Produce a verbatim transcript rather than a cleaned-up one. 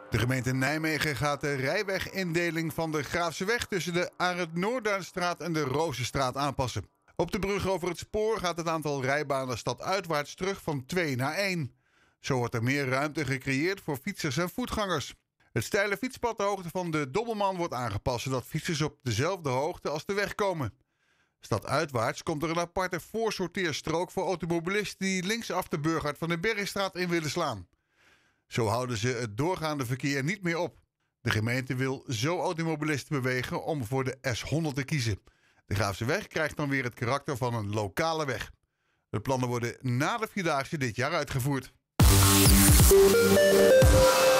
De gemeente Nijmegen gaat de rijwegindeling van de Graafseweg tussen de Arend Noorduinstraat en de Rozenstraat aanpassen. Op de brug over het spoor gaat het aantal rijbanen staduitwaarts terug van twee naar één. Zo wordt er meer ruimte gecreëerd voor fietsers en voetgangers. Het steile fietspad de hoogte van de Dobbelman wordt aangepast, zodat fietsers op dezelfde hoogte als de weg komen. Staduitwaarts komt er een aparte voorsorteerstrook voor automobilisten die linksaf de Burgert van de Bergstraat in willen slaan. Zo houden ze het doorgaande verkeer niet meer op. De gemeente wil zo automobilisten bewegen om voor de S honderd te kiezen. De Graafseweg krijgt dan weer het karakter van een lokale weg. De plannen worden na de Vierdaagse dit jaar uitgevoerd.